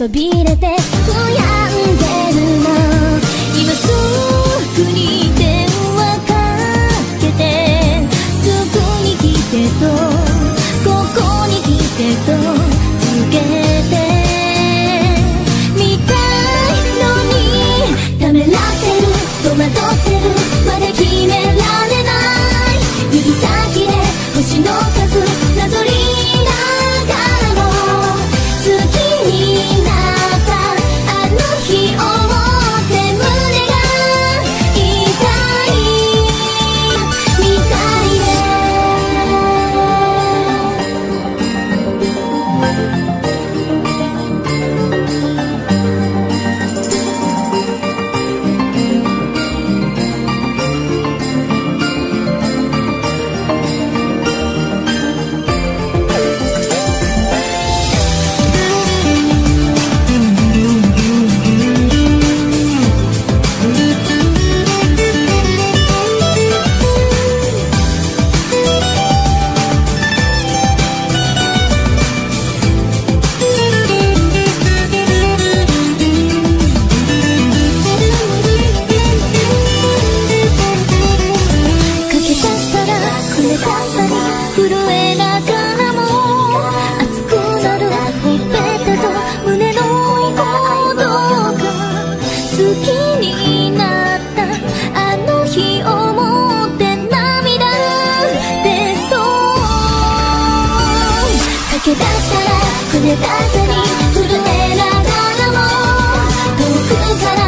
そびれて悔やんでるの。今すぐに電話かけて、すぐに来てとここに来てと告げてみたいのに、ためらってる戸惑ってる、まだ決められない。指先で星の数なぞりながらも、好きになったあの日を思って胸が痛いみたいで。震えながらも熱くなるほっぺたと胸の鼓動が、好きになったあの日を思って涙出そう。駆け出したらくねださに震えながらも遠くから